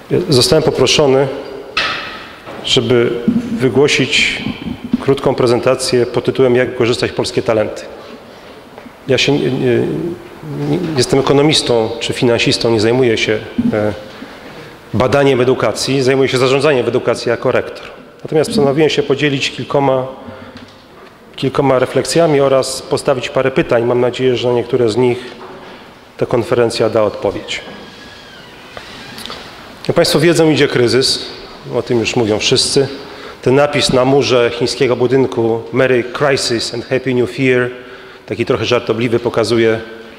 Zostałem poproszony, żeby wygłosić krótką prezentację pod tytułem „Jak wykorzystać polskie talenty”. Ja się nie jestem ekonomistą czy finansistą, nie zajmuję się badaniem edukacji, zajmuję się zarządzaniem edukacji jako rektor. Natomiast postanowiłem się podzielić kilkoma refleksjami oraz postawić parę pytań. Mam nadzieję, że na niektóre z nich ta konferencja da odpowiedź. Jak Państwo wiedzą, idzie kryzys. O tym już mówią wszyscy. Ten napis na murze chińskiego budynku "Merry Crisis and Happy New Year", taki trochę żartobliwy, pokazuje,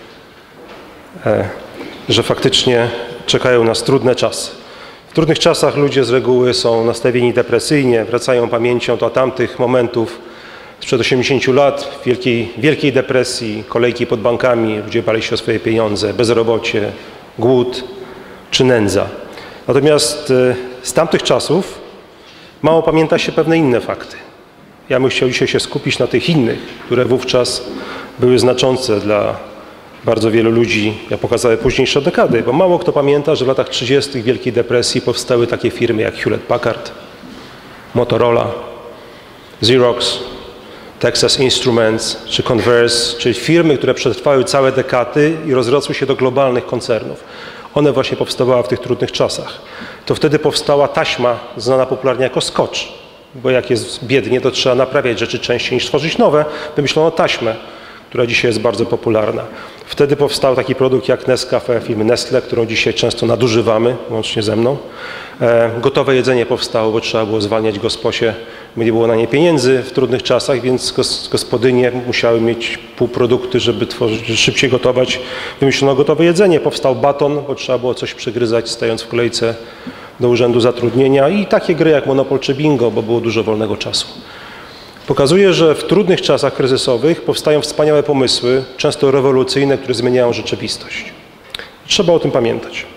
że faktycznie czekają nas trudne czasy. W trudnych czasach ludzie z reguły są nastawieni depresyjnie, wracają pamięcią do tamtych momentów sprzed 80 lat, wielkiej depresji, kolejki pod bankami, ludzie bali się o swoje pieniądze, bezrobocie, głód czy nędza. Natomiast z tamtych czasów mało pamięta się pewne inne fakty. Ja bym chciał dzisiaj się skupić na tych innych, które wówczas były znaczące dla bardzo wielu ludzi, jak pokazały późniejsze dekady, bo mało kto pamięta, że w latach 30. Wielkiej Depresji powstały takie firmy jak Hewlett-Packard, Motorola, Xerox, Texas Instruments czy Converse, czyli firmy, które przetrwały całe dekady i rozrosły się do globalnych koncernów. One właśnie powstawały w tych trudnych czasach. To wtedy powstała taśma, znana popularnie jako scotch, bo jak jest biednie, to trzeba naprawiać rzeczy częściej niż tworzyć nowe. Wymyślono taśmę, która dzisiaj jest bardzo popularna. Wtedy powstał taki produkt jak Nescafe firmy Nestle, którą dzisiaj często nadużywamy, łącznie ze mną. Gotowe jedzenie powstało, bo trzeba było zwalniać gosposie, bo nie było na nie pieniędzy w trudnych czasach, więc gospodynie musiały mieć półprodukty, żeby szybciej gotować. Wymyślono gotowe jedzenie. Powstał baton, bo trzeba było coś przegryzać, stając w kolejce do urzędu zatrudnienia, i takie gry jak Monopol czy Bingo, bo było dużo wolnego czasu. Pokazuje, że w trudnych czasach kryzysowych powstają wspaniałe pomysły, często rewolucyjne, które zmieniają rzeczywistość. Trzeba o tym pamiętać.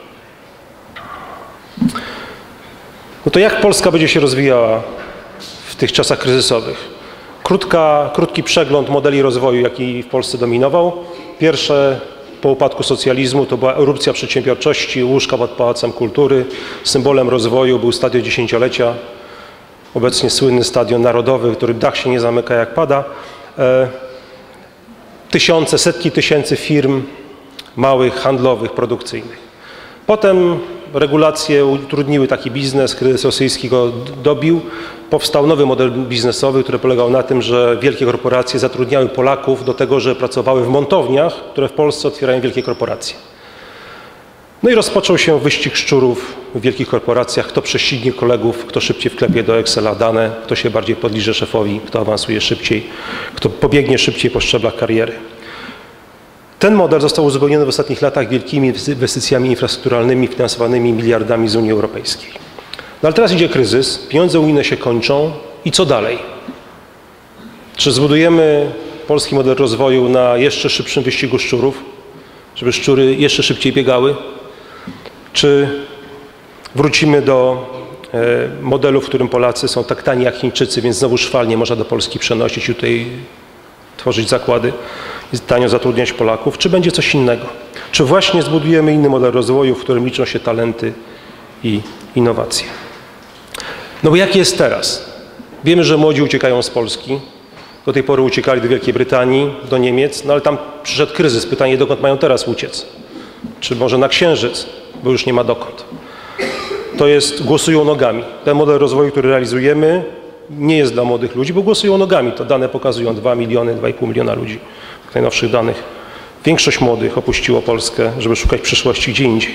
No to jak Polska będzie się rozwijała w tych czasach kryzysowych? Krótki przegląd modeli rozwoju, jaki w Polsce dominował. Pierwsze po upadku socjalizmu to była erupcja przedsiębiorczości, łóżka pod Pałacem Kultury. Symbolem rozwoju był Stadion Dziesięciolecia. Obecnie słynny Stadion Narodowy, który dach się nie zamyka jak pada. Setki tysięcy firm małych, handlowych, produkcyjnych. Potem regulacje utrudniły taki biznes, kryzys rosyjski go dobił. Powstał nowy model biznesowy, który polegał na tym, że wielkie korporacje zatrudniały Polaków do tego, że pracowały w montowniach, które w Polsce otwierają wielkie korporacje. No i rozpoczął się wyścig szczurów w wielkich korporacjach, kto prześcignie kolegów, kto szybciej wklepie do Excela dane, kto się bardziej podliże szefowi, kto awansuje szybciej, kto pobiegnie szybciej po szczeblach kariery. Ten model został uzupełniony w ostatnich latach wielkimi inwestycjami infrastrukturalnymi finansowanymi miliardami z Unii Europejskiej. No ale teraz idzie kryzys, pieniądze unijne się kończą i co dalej? Czy zbudujemy polski model rozwoju na jeszcze szybszym wyścigu szczurów, żeby szczury jeszcze szybciej biegały? Czy wrócimy do modelu, w którym Polacy są tak tani jak Chińczycy, więc znowu szwalnie można do Polski przenosić i tutaj tworzyć zakłady i tanio zatrudniać Polaków? Czy będzie coś innego? Czy właśnie zbudujemy inny model rozwoju, w którym liczą się talenty i innowacje? No bo jak jest teraz? Wiemy, że młodzi uciekają z Polski. Do tej pory uciekali do Wielkiej Brytanii, do Niemiec, no ale tam przyszedł kryzys. Pytanie, dokąd mają teraz uciec? Czy może na Księżyc, bo już nie ma dokąd. To jest, głosują nogami. Ten model rozwoju, który realizujemy, nie jest dla młodych ludzi, bo głosują nogami. To dane pokazują 2 miliony, 2,5 miliona ludzi. W najnowszych danych. Większość młodych opuściło Polskę, żeby szukać przyszłości gdzie indziej.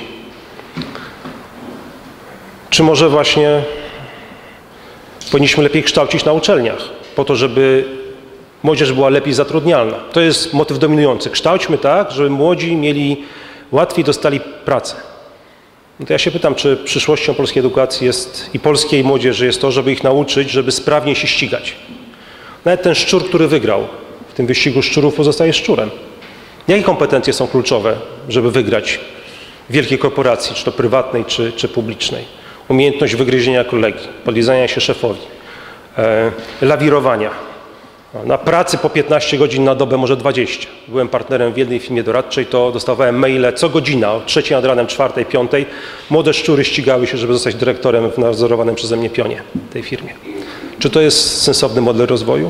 Czy może właśnie powinniśmy lepiej kształcić na uczelniach, po to, żeby młodzież była lepiej zatrudnialna? To jest motyw dominujący. Kształćmy tak, żeby młodzi łatwiej dostali pracę. No to ja się pytam, czy przyszłością polskiej edukacji jest i polskiej młodzieży jest to, żeby ich nauczyć, żeby sprawniej się ścigać. Nawet ten szczur, który wygrał w tym wyścigu szczurów, pozostaje szczurem. Jakie kompetencje są kluczowe, żeby wygrać w wielkiej korporacji, czy to prywatnej, czy publicznej? Umiejętność wygryzienia kolegi, podlizania się szefowi, lawirowania, Na pracy po 15 godzin na dobę, może 20. Byłem partnerem w jednej firmie doradczej, to dostawałem maile co godzina, o 3 nad ranem, 4, 5. Młode szczury ścigały się, żeby zostać dyrektorem w nadzorowanym przeze mnie pionie tej firmie. Czy to jest sensowny model rozwoju?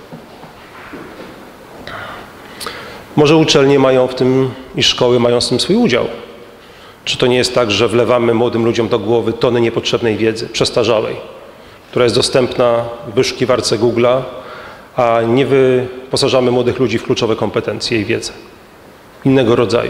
Może uczelnie mają w tym i szkoły mają z tym swój udział. Czy to nie jest tak, że wlewamy młodym ludziom do głowy tony niepotrzebnej wiedzy, przestarzałej, która jest dostępna w wyszukiwarce Google'a, a nie wyposażamy młodych ludzi w kluczowe kompetencje i wiedzę innego rodzaju?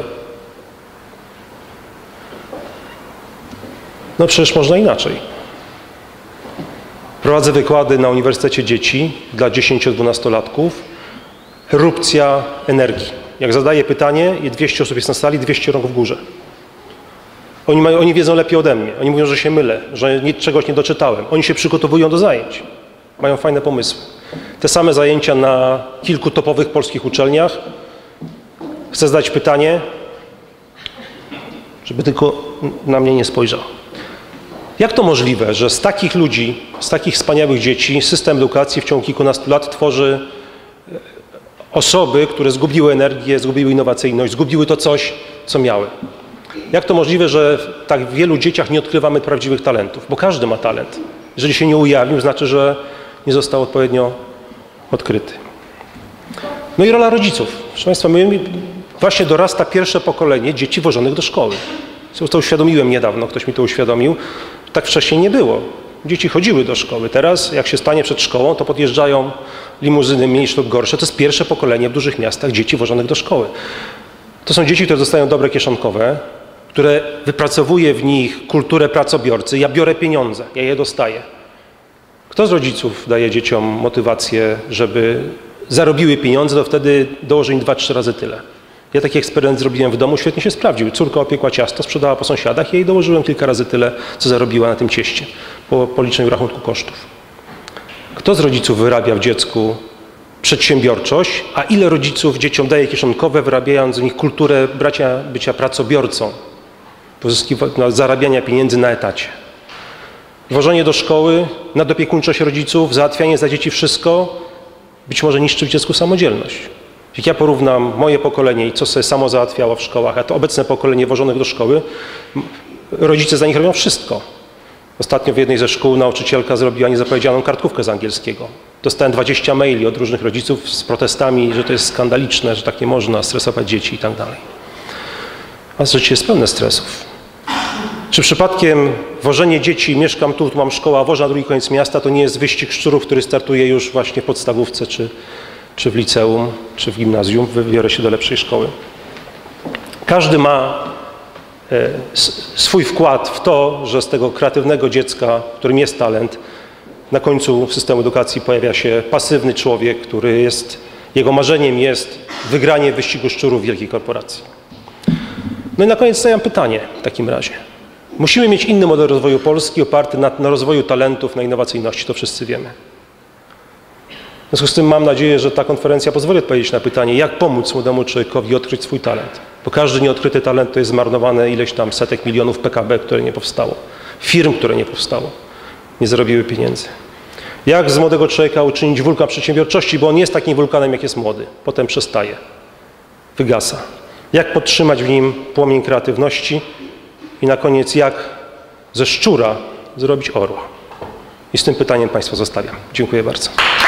No przecież można inaczej. Prowadzę wykłady na Uniwersytecie Dzieci dla 10-12-latków. Erupcja energii. Jak zadaję pytanie i 200 osób jest na sali, 200 rąk w górze. Oni wiedzą lepiej ode mnie. Oni mówią, że się mylę, że czegoś nie doczytałem. Oni się przygotowują do zajęć. Mają fajne pomysły. Te same zajęcia na kilku topowych polskich uczelniach. Chcę zadać pytanie, żeby tylko na mnie nie spojrzał. Jak to możliwe, że z takich ludzi, z takich wspaniałych dzieci system edukacji w ciągu kilkunastu lat tworzy osoby, które zgubiły energię, zgubiły innowacyjność, zgubiły to coś, co miały? Jak to możliwe, że w tak wielu dzieciach nie odkrywamy prawdziwych talentów? Bo każdy ma talent. Jeżeli się nie ujawnił, znaczy, że nie został odpowiednio odkryty. No i rola rodziców. Proszę Państwa, właśnie dorasta pierwsze pokolenie dzieci wożonych do szkoły. To uświadomiłem niedawno, ktoś mi to uświadomił. Tak wcześniej nie było. Dzieci chodziły do szkoły. Teraz, jak się stanie przed szkołą, to podjeżdżają limuzyny mniejsze lub gorsze. To jest pierwsze pokolenie w dużych miastach dzieci wożonych do szkoły. To są dzieci, które dostają dobre kieszonkowe, które wypracowuje w nich kulturę pracobiorcy. Ja biorę pieniądze, ja je dostaję. Kto z rodziców daje dzieciom motywację, żeby zarobiły pieniądze, to wtedy dołoży im 2-3 razy tyle. Ja taki eksperyment zrobiłem w domu, świetnie się sprawdził. Córka opiekła ciasto, sprzedała po sąsiadach, ja jej dołożyłem kilka razy tyle, co zarobiła na tym cieście, po policzeniu rachunku kosztów. Kto z rodziców wyrabia w dziecku przedsiębiorczość, a ile rodziców dzieciom daje kieszonkowe, wyrabiając w nich kulturę bycia pracobiorcą, zarabiania pieniędzy na etacie? Wożenie do szkoły, nadopiekuńczość rodziców, załatwianie za dzieci wszystko, być może niszczy w dziecku samodzielność. Jak ja porównam moje pokolenie i co sobie samo załatwiało w szkołach, a to obecne pokolenie wożonych do szkoły, rodzice za nich robią wszystko. Ostatnio w jednej ze szkół nauczycielka zrobiła niezapowiedzianą kartkówkę z angielskiego. Dostałem 20 maili od różnych rodziców z protestami, że to jest skandaliczne, że tak nie można stresować dzieci i tak dalej. A życie jest pełne stresów. Czy przypadkiem wożenie dzieci, mieszkam tu mam szkołę, a wożę na drugi koniec miasta, to nie jest wyścig szczurów, który startuje już właśnie w podstawówce, czy w liceum, czy w gimnazjum, wybiorę się do lepszej szkoły. Każdy ma swój wkład w to, że z tego kreatywnego dziecka, którym jest talent, na końcu systemu edukacji pojawia się pasywny człowiek, jego marzeniem jest wygranie wyścigu szczurów wielkiej korporacji. No i na koniec stawiam pytanie w takim razie. Musimy mieć inny model rozwoju Polski oparty na rozwoju talentów, na innowacyjności, to wszyscy wiemy. W związku z tym mam nadzieję, że ta konferencja pozwoli odpowiedzieć na pytanie, jak pomóc młodemu człowiekowi odkryć swój talent. Bo każdy nieodkryty talent to jest zmarnowane ileś tam setek milionów PKB, które nie powstało. Firm, które nie powstało. Nie zarobiły pieniędzy. Jak z młodego człowieka uczynić wulkan przedsiębiorczości, bo on jest takim wulkanem, jak jest młody. Potem przestaje. Wygasa. Jak podtrzymać w nim płomień kreatywności i na koniec jak ze szczura zrobić orła. I z tym pytaniem Państwa zostawiam. Dziękuję bardzo.